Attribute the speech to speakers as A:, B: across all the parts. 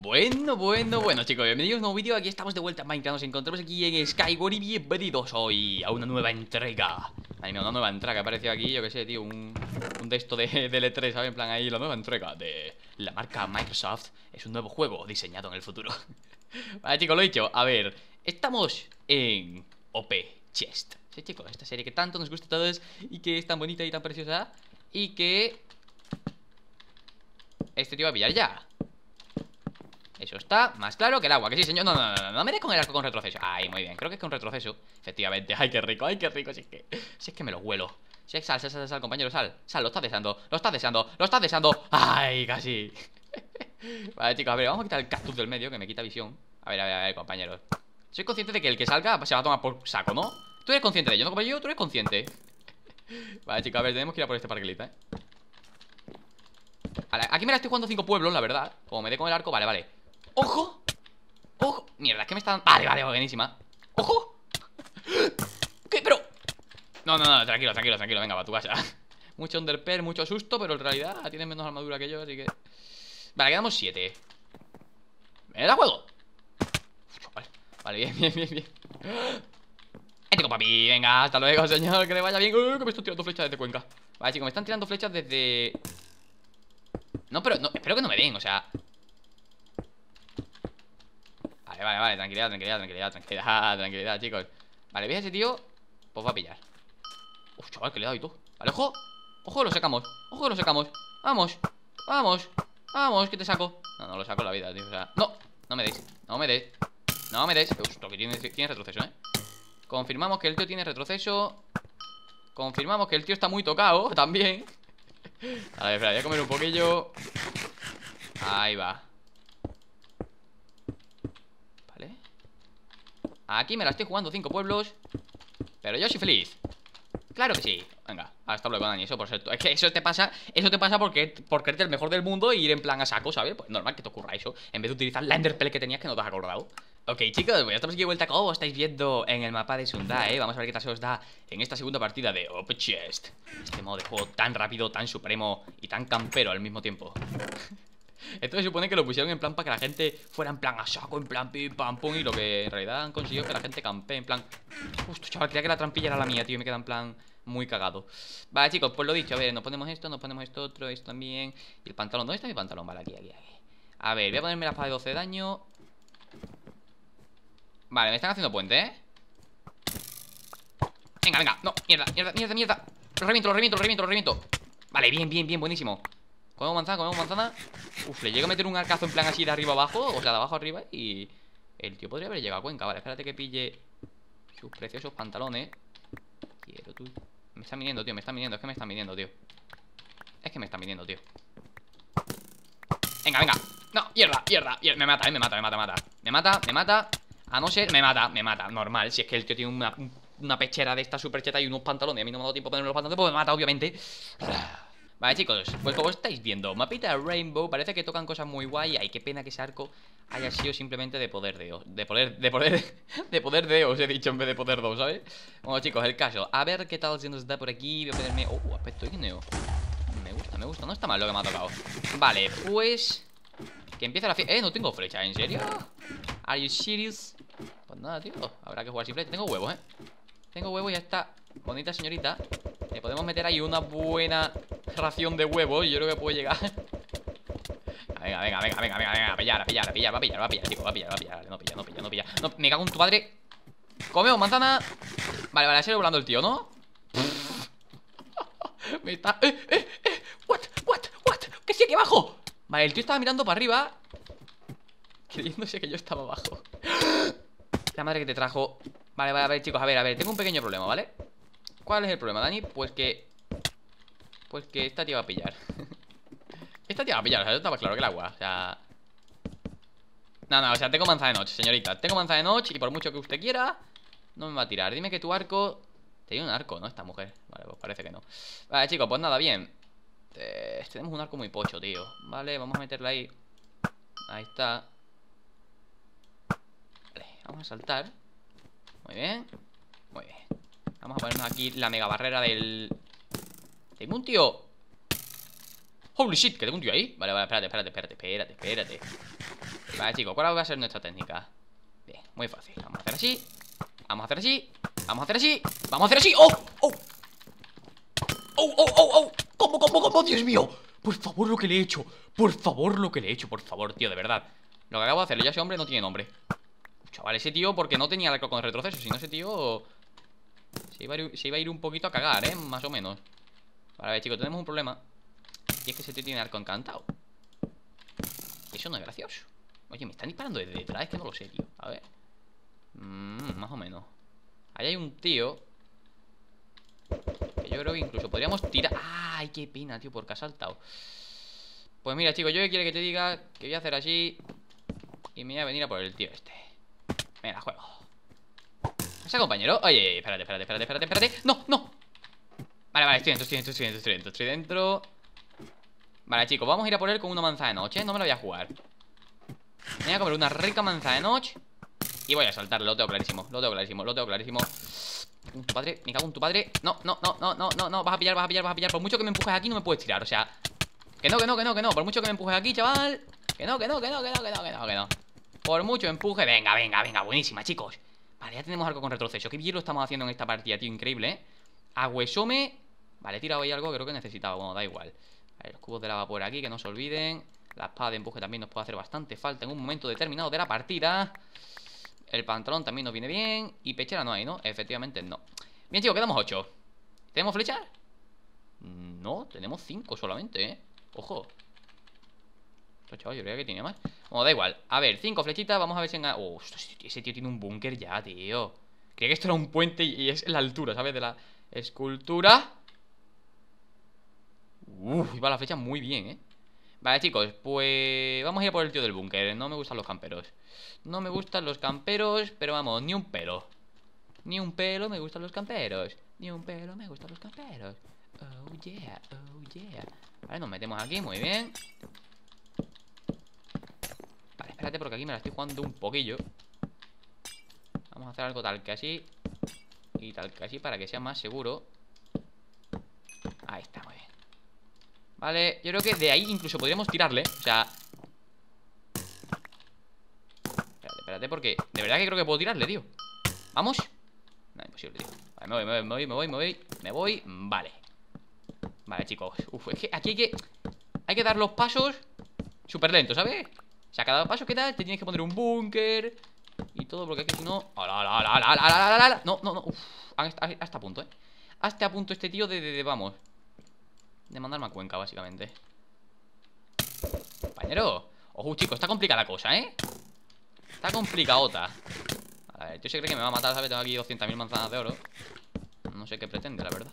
A: Bueno, chicos, bienvenidos a un nuevo vídeo. Aquí estamos de vuelta en Minecraft. Nos encontramos aquí en Skyward y bienvenidos hoy a una nueva entrega. Ay, no, una nueva entrega. Apareció aquí, yo que sé, tío, un de esto de L3, ¿sabes? En plan ahí, la nueva entrega de la marca Microsoft. Es un nuevo juego diseñado en el futuro. Vale, chicos, lo he dicho. A ver, estamos en OP Chest. Sí, chicos, esta serie que tanto nos gusta a todos y que es tan bonita y tan preciosa. Y que este tío va a pillar ya. Eso está más claro que el agua, que sí, señor. No me des con el arco con retroceso. Ay, muy bien, creo que es con retroceso. Efectivamente, ay, qué rico, si es que me lo huelo. Si es sal, compañero, sal, lo estás deseando, lo estás deseando. Ay, casi. Vale, chicos, a ver, vamos a quitar el cactus del medio, que me quita visión. A ver, compañeros. Soy consciente de que el que salga se va a tomar por saco, ¿no? Tú eres consciente de ello, ¿no, compañero? Tú eres consciente. Vale, chicos, a ver, tenemos que ir a por este parquelita, Vale, aquí me la estoy jugando 5 pueblos, la verdad. Como me dé con el arco, vale. ¡Ojo! ¡Ojo! Mierda, es que me están... Vale, buenísima. ¡Ojo! ¿Qué? Pero... No, tranquilo, venga, va tu casa. Mucho underpear, mucho susto, pero en realidad tienes menos armadura que yo, así que... Vale, quedamos 7. ¿Me la juego? Vale, bien. Ético, papi, venga, hasta luego, señor, que le vaya bien. Que me estoy tirando flechas desde Cuenca. Vale, chicos, me están tirando flechas desde... No, pero no, espero que no me den, o sea... Vale, tranquilidad, chicos. Vale, ¿veis a ese tío? Pues va a pillar. Uf, chaval, que le he dado y todo. Vale, ojo, lo sacamos. Vamos, que te saco. No lo saco en la vida, tío, o sea, no me des. Justo, que tiene retroceso, Confirmamos que el tío tiene retroceso. Confirmamos que el tío está muy tocado también. A ver, espera, voy a comer un poquillo. Ahí va. Vale. Aquí me la estoy jugando 5 pueblos, pero yo soy feliz. Claro que sí. Venga, hasta luego, Dani. Eso por ser... Es que eso te pasa porque por creerte el mejor del mundo e ir en plan a saco, ¿sabes? Pues normal que te ocurra eso, en vez de utilizar la enderpearl que tenías que no te has acordado. Ok, chicos, pues ya estamos aquí de vuelta. Como estáis viendo en el mapa de Sunda, Vamos a ver qué tal se os da en esta segunda partida de OP Chest. Este modo de juego tan rápido, tan supremo y tan campero al mismo tiempo. Esto se supone que lo pusieron en plan para que la gente fuera en plan a saco, en plan pim pam pum. Y lo que en realidad han conseguido es que la gente campe en plan... Justo, chaval, creía que la trampilla era la mía, tío. Y me queda en plan muy cagado. Vale, chicos, pues lo dicho, a ver, nos ponemos esto otro, esto también. Y el pantalón, ¿dónde está mi pantalón? Vale, aquí. A ver, voy a ponerme la espada de 12 de daño. Vale, me están haciendo puente, Venga, no, mierda. Lo reviento. Vale, bien, buenísimo. Comemos manzana. Uf, le llego a meter un arcazo en plan así de arriba abajo. O sea, de abajo arriba. Y el tío podría haber llegado a Cuenca. Vale, espérate que pille sus preciosos pantalones. Quiero tú. Me están viniendo, tío. Es que me están viniendo, tío. Venga. No, mierda. Me mata. A no ser, me mata. Normal, si es que el tío tiene una pechera de esta super cheta y unos pantalones. A mí no me ha dado tiempo a ponerme los pantalones, pues me mata, obviamente. Vale, chicos, pues como estáis viendo, mapita Rainbow, parece que tocan cosas muy guay. Ay, qué pena que ese arco haya sido simplemente de poder de os he dicho en vez de poder 2, ¿sabes? Bueno, chicos, el caso, a ver qué tal se nos da por aquí. Voy a ponerme... aspecto igneo. Me gusta, no está mal lo que me ha tocado. Vale, pues... que empiece la fiesta. No tengo flecha, ¿en serio? Are you serious? Pues nada, tío, habrá que jugar sin flecha. Tengo huevos, Tengo huevos y a esta bonita señorita le podemos meter ahí una buena ración de huevos. Y yo creo que puede llegar. Venga, a pillar, va a pillar, chico, va a pillar. No pilla. No, me cago en tu padre. Comemos manzana. Vale, se va volando el tío, ¿no? Me está... What? ¿Qué sí aquí abajo? Vale, el tío estaba mirando para arriba, creyéndose que yo estaba abajo. La madre que te trajo. Vale, a ver, chicos, a ver, tengo un pequeño problema, ¿vale? ¿Cuál es el problema, Dani? Pues que esta tía va a pillar. Esta tía va a pillar, o sea, eso estaba claro que el agua, o sea... No, o sea, tengo manzana de noche, señorita. Tengo manzana de noche y por mucho que usted quiera no me va a tirar. Dime que tu arco... Tenía un arco, ¿no? Esta mujer. Vale, pues parece que no. Vale, chicos, pues nada, bien. Tenemos un arco muy pocho, tío. Vale, vamos a meterla ahí. Ahí está. Vale, vamos a saltar. Muy bien. Vamos a ponernos aquí la mega barrera del... Tengo un tío... Holy shit, que tengo un tío ahí. Vale, espérate. Vale, chicos, ¿cuál va a ser nuestra técnica? Bien, muy fácil. Vamos a hacer así. Vamos a hacer así. Vamos a hacer así. Vamos a hacer así. ¡Oh! ¡Oh! ¡Oh! ¡Oh! ¡Oh! ¡Oh! ¿Cómo? ¡Dios mío! Por favor, lo que le he hecho. Por favor, lo que le he hecho. Por favor, tío, de verdad. Lo que acabo de hacerle, ya ese hombre no tiene nombre. Chaval, ese tío, porque no tenía arco con retroceso. Si no, ese tío se iba a ir un poquito a cagar, más o menos. Vale, a ver, chicos, tenemos un problema. Y es que ese tío tiene arco encantado. Y eso no es gracioso. Oye, me están disparando desde detrás, es que no lo sé, tío. A ver. Más o menos. Ahí hay un tío que yo creo que incluso podríamos tirar. ¡Ay, qué pena, tío! Porque ha saltado. Pues mira, chicos, yo que quiere que te diga que voy a hacer así y me voy a venir a por el tío este. Venga, juego. ¿Ese compañero? Oye, espérate. ¡No! Vale, estoy dentro. Vale, chicos, vamos a ir a por él con una manzana de noche. No me la voy a jugar. Me voy a comer una rica manzana de noche y voy a saltarle, lo tengo clarísimo. Me cago en tu padre. No. Vas a pillar. Por mucho que me empujes aquí, no me puedes tirar. O sea, que no. Por mucho que me empujes aquí, chaval. Que no. Por mucho empuje. Venga. Buenísima, chicos. Vale, ya tenemos algo con retroceso. Qué bien lo estamos haciendo en esta partida, tío. Increíble, ¿eh? Agüesome. Vale, he tirado ahí algo que creo que necesitaba. Bueno, da igual. Vale, los cubos de lava por aquí, que no se olviden. La espada de empuje también nos puede hacer bastante falta en un momento determinado de la partida. El pantalón también nos viene bien. Y pechera no hay, ¿no? Efectivamente no. Bien, chicos, quedamos 8. ¿Tenemos flechas? No, tenemos 5 solamente, ¿eh? Ojo. Chaval, yo creía que tenía más. Bueno, da igual. A ver, 5 flechitas. Vamos a ver si engaña. Ese tío tiene un búnker ya, tío. Creía que esto era un puente y es la altura, ¿sabes? De la escultura. Va la flecha muy bien, ¿eh? Vale, chicos, pues vamos a ir por el tío del búnker. No me gustan los camperos. Pero vamos, ni un pelo. Me gustan los camperos. Oh yeah. Vale, nos metemos aquí, muy bien. Vale, espérate porque aquí me la estoy jugando un poquillo. Vamos a hacer algo tal que así y tal que así para que sea más seguro. Ahí está, muy bien. Vale, yo creo que de ahí incluso podríamos tirarle. O sea, espérate, porque de verdad que creo que puedo tirarle, tío. ¿Vamos? No, imposible, tío. Vale, me voy. Vale, chicos. Es que aquí hay que dar los pasos súper lentos, ¿sabes? O sea, cada paso que das te tienes que poner un búnker y todo, porque es que si no... No. Hasta a punto, ¿eh? Hasta a punto este tío vamos, de mandarme a Cuenca, básicamente. Compañero. Ojo, chicos, está complicada la cosa, ¿eh? Está complicadota. A ver, yo se cree que me va a matar, ¿sabes? Tengo aquí 200.000 manzanas de oro. No sé qué pretende, la verdad.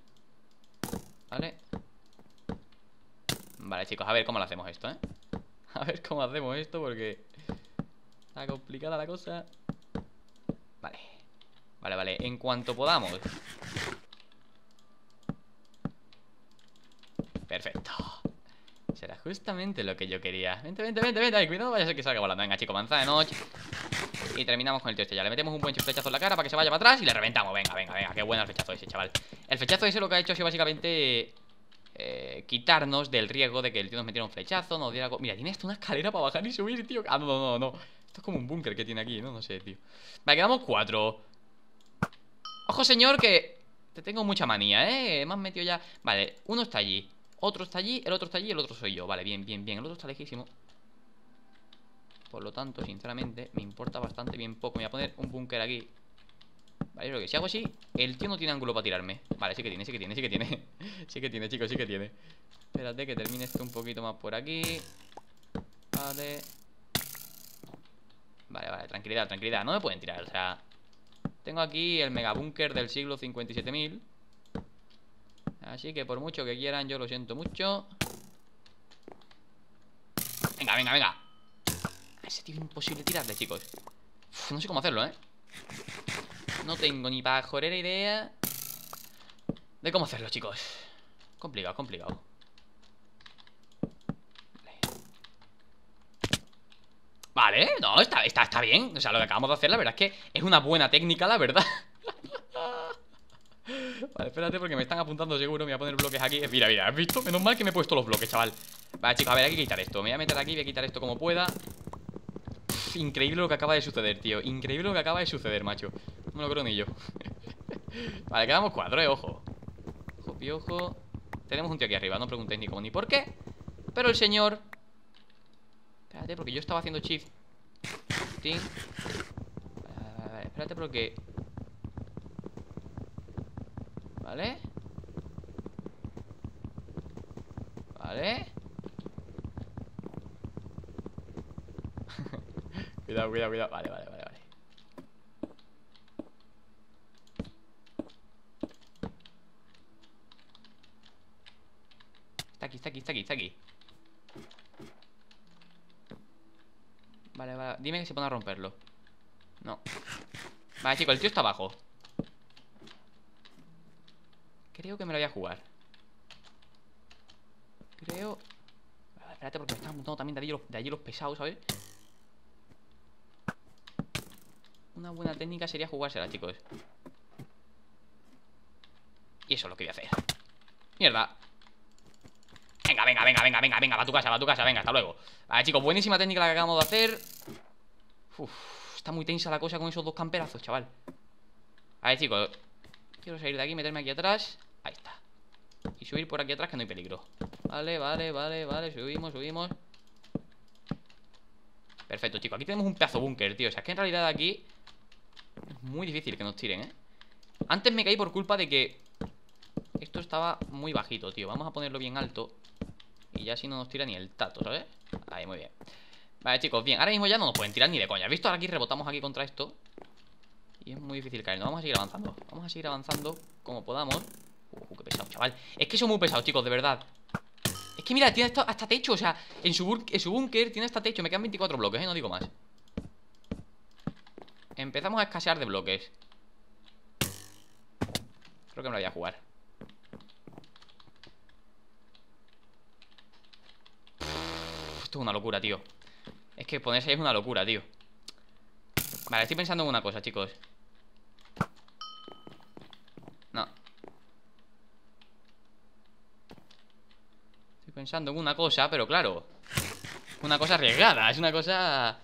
A: Vale, chicos, a ver cómo lo hacemos esto, ¿eh? A ver cómo hacemos esto, porque está complicada la cosa. Vale, en cuanto podamos. Perfecto. Será justamente lo que yo quería. Vente. Ay, cuidado, vaya a ser que salga volando. Venga, chicos, manzana de noche. Y terminamos con el tío este. Ya le metemos un buen flechazo en la cara para que se vaya para atrás y le reventamos. Venga. Qué bueno el flechazo ese, chaval. El flechazo ese lo que ha hecho ha sido básicamente quitarnos del riesgo de que el tío nos metiera un flechazo, nos diera algo. Mira, tiene hasta una escalera para bajar y subir, tío. Ah, no. Esto es como un búnker que tiene aquí, ¿no? No sé, tío. Vale, quedamos 4. Ojo, señor, que te tengo mucha manía, ¿eh? Me has metido ya. Vale, uno está allí, otro está allí, el otro está allí y el otro soy yo. Vale, bien. El otro está lejísimo. Por lo tanto, sinceramente, me importa bastante bien poco. Me voy a poner un búnker aquí. Vale, yo creo que si hago así, el tío no tiene ángulo para tirarme. Vale, sí que tiene. Sí que tiene, chicos, sí que tiene. Espérate que termine esto un poquito más por aquí. Vale, tranquilidad. No me pueden tirar, o sea, tengo aquí el megabúnker del siglo 57.000. Así que por mucho que quieran, yo lo siento mucho. Venga. Ese tío es imposible tirarle, chicos. No sé cómo hacerlo, ¿eh? No tengo ni pajorera idea de cómo hacerlo, chicos. Complicado. Vale, no, está bien. O sea, lo que acabamos de hacer, la verdad es que es una buena técnica, la verdad. Vale, espérate porque me están apuntando seguro. Me voy a poner bloques aquí. Mira, ¿has visto? Menos mal que me he puesto los bloques, chaval. Vale, chicos, a ver, hay que quitar esto. Me voy a meter aquí, voy a quitar esto como pueda. Increíble lo que acaba de suceder, tío. Increíble lo que acaba de suceder, macho. No me lo creo ni yo. Vale, quedamos 4, ojo. Ojo, piojo. Tenemos un tío aquí arriba, no preguntéis ni cómo ni por qué. Pero el señor... Espérate, porque yo estaba haciendo shift. Vale, espérate porque... Vale. Vale. Cuidado, cuidado, cuidado. Vale, vale, vale, vale. Está aquí, está aquí, está aquí, está aquí. Vale, vale. Dime que se pone a romperlo. No. Vale, chicos, el tío está abajo. Creo que me lo voy a jugar. Creo... Vale, espérate porque me están montando también de allí los pesados, ¿sabes? Una buena técnica sería jugársela, chicos. Y eso es lo que voy a hacer. Mierda. Venga, venga, venga, venga, venga, venga, va a tu casa, venga, hasta luego. Vale, chicos, buenísima técnica la que acabamos de hacer. Uf, está muy tensa la cosa con esos dos camperazos, chaval. A ver, chicos, quiero salir de aquí, meterme aquí atrás. Ahí está. Y subir por aquí atrás que no hay peligro. Vale, vale, vale, vale, subimos, subimos. Perfecto, chicos, aquí tenemos un pedazo búnker, tío. O sea, es que en realidad aquí es muy difícil que nos tiren, ¿eh? Antes me caí por culpa de que esto estaba muy bajito, tío. Vamos a ponerlo bien alto. Y ya así no nos tira ni el tato, ¿sabes? Ahí, muy bien. Vale, chicos, bien. Ahora mismo ya no nos pueden tirar ni de coña. ¿Has visto? Ahora aquí rebotamos aquí contra esto. Y es muy difícil caer. No, vamos a seguir avanzando. Vamos a seguir avanzando como podamos. Qué pesado, chaval. Es que son muy pesados, chicos, de verdad. Es que mira, tiene hasta techo. O sea, en su búnker tiene hasta techo. Me quedan 24 bloques, no digo más. Empezamos a escasear de bloques. Creo que me lo voy a jugar. Esto es una locura, tío. Es que ponerse ahí es una locura, tío. Vale, estoy pensando en una cosa, chicos. No. Estoy pensando en una cosa, pero claro, una cosa arriesgada. Es una cosa...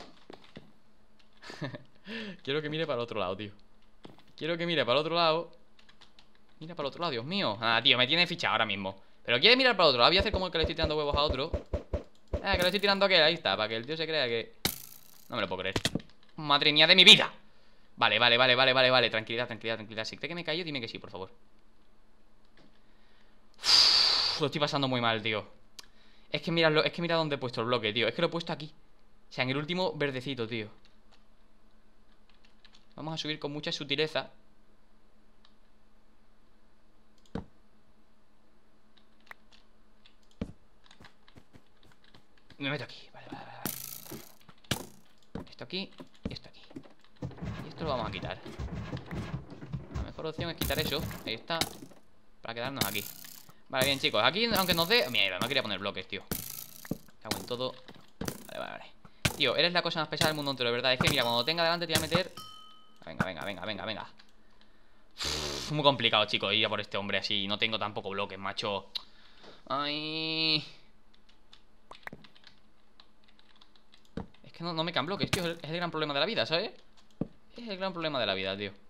A: Quiero que mire para el otro lado, tío. Quiero que mire para el otro lado. Mira para el otro lado, Dios mío. Ah, tío, me tiene fichado ahora mismo. Pero quiere mirar para el otro lado. Voy a hacer como que le estoy tirando huevos a otro. Que le estoy tirando a aquel, ahí está. Para que el tío se crea que... No me lo puedo creer. Madre mía de mi vida. Vale, vale, vale, vale, vale, vale. Tranquilidad, tranquilidad, tranquilidad. Si cree que me callo, dime que sí, por favor. Uf, lo estoy pasando muy mal, tío. Es que mira dónde he puesto el bloque, tío. Es que lo he puesto aquí. O sea, en el último verdecito, tío. Vamos a subir con mucha sutileza. Me meto aquí, vale, vale, vale. Esto aquí y esto aquí. Y esto lo vamos a quitar. La mejor opción es quitar eso. Ahí está. Para quedarnos aquí. Vale, bien, chicos, aquí aunque nos dé... Mierda, no quería poner bloques, tío. Cago en todo. Vale, vale, vale. Tío, eres la cosa más pesada del mundo entero, de verdad. Es que mira, cuando tenga delante te voy a meter... Venga, venga, venga, venga, venga. Uf, muy complicado, chicos, ir a por este hombre así. No tengo tampoco bloques, macho. Ay... Es que no me quedan bloques, tío. Es el gran problema de la vida, ¿sabes? Es el gran problema de la vida, tío.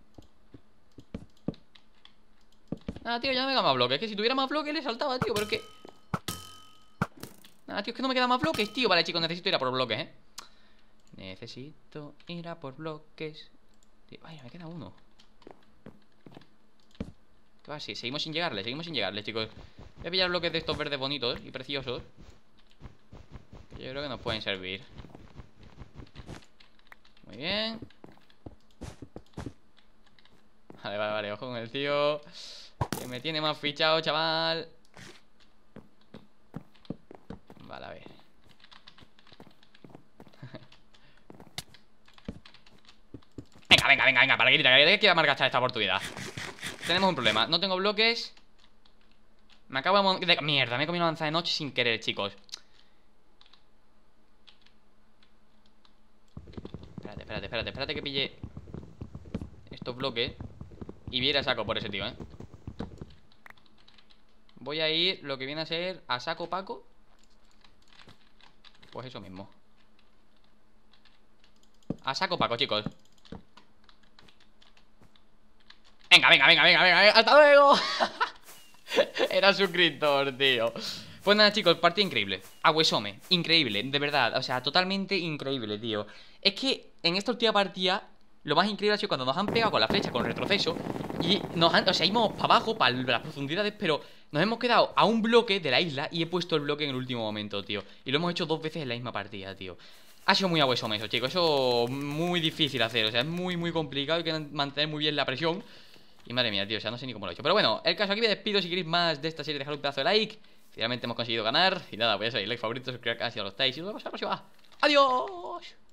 A: Nada, tío, ya no me quedan más bloques. Es que si tuviera más bloques le saltaba, tío. Pero es que... Nada, tío, es que no me quedan más bloques, tío. Vale, chicos, necesito ir a por bloques, ¿eh? Necesito ir a por bloques. Tío, vaya, me queda uno. ¿Qué va? Sí, seguimos sin llegarle, chicos. Voy a pillar bloques de estos verdes bonitos y preciosos, que yo creo que nos pueden servir. Muy bien. Vale, vale, vale, ojo con el tío, que me tiene más fichado, chaval. Vale, a ver. Venga, venga, venga, venga, para que quiera malgastar esta oportunidad. Tenemos un problema, no tengo bloques. Me acabo de... Mierda, me he comido una manzana de noche sin querer, chicos. Espérate que pille estos bloques y viera a saco por ese tío, Voy a ir lo que viene a ser a saco paco. Pues eso mismo. A saco Paco, chicos. Venga, venga, venga, venga, venga, venga. ¡Hasta luego! Era suscriptor, tío. Pues nada, chicos, partida increíble. Aguesome, increíble, de verdad. O sea, totalmente increíble, tío. Es que en esta última partida lo más increíble ha sido cuando nos han pegado con la flecha, con retroceso. Y nos han, o sea, íbamos para abajo, para las profundidades, pero nos hemos quedado a un bloque de la isla y he puesto el bloque en el último momento, tío. Y lo hemos hecho 2 veces en la misma partida, tío. Ha sido muy aguesome eso, chicos. Eso muy difícil hacer, o sea, es muy, muy complicado. Hay que mantener muy bien la presión. Y madre mía, tío, o sea, no sé ni cómo lo he hecho. Pero bueno, el caso, aquí me despido. Si queréis más de esta serie, dejad un pedazo de like. Finalmente hemos conseguido ganar. Y nada, pues ya sabéis, like, favorito, suscribir al canal si no lo estáis. Y nos vemos en la próxima. ¡Adiós!